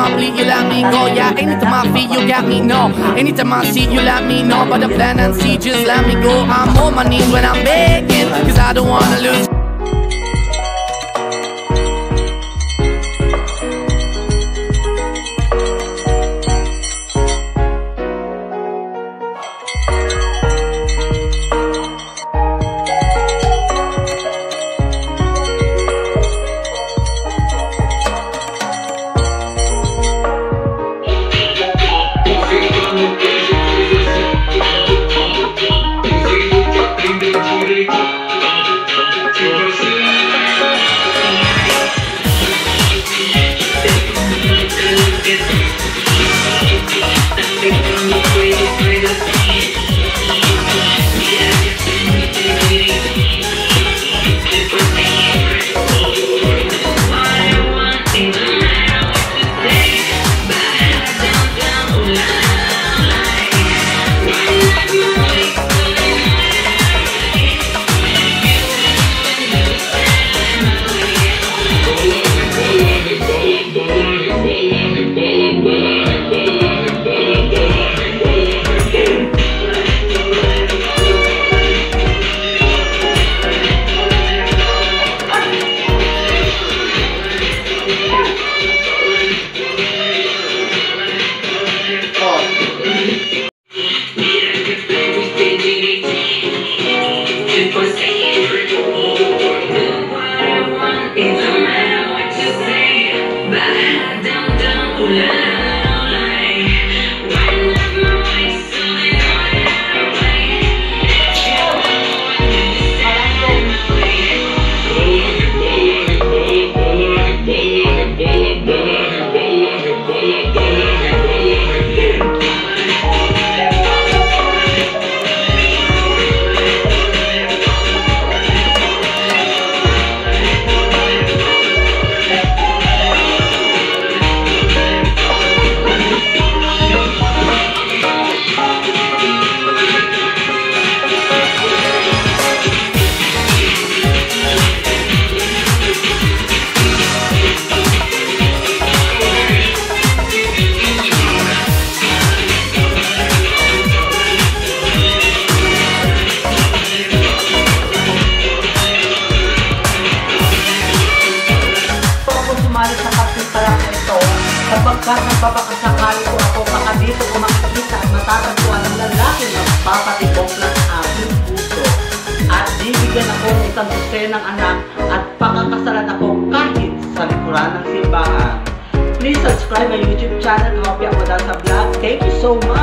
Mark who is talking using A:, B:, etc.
A: I bleed, you let me go. Yeah, anytime I feel, you got me, no. Anytime I see, you let me know. But the plan and see, just let me go. I'm on my knees when I'm begging, cause I don't wanna lose.
B: Sapagkat nagpapakasakali ko ako, baka dito ko makikita at matatagpuan ng lalaki na papatibok ng aking puso. At bibigyan ako ng isang dosenang anak at pakakasalan ako kahit sa likuran ng simbahan. Please subscribe my YouTube channel, Kopya Mo Dahil sa Vlog. Thank you so much!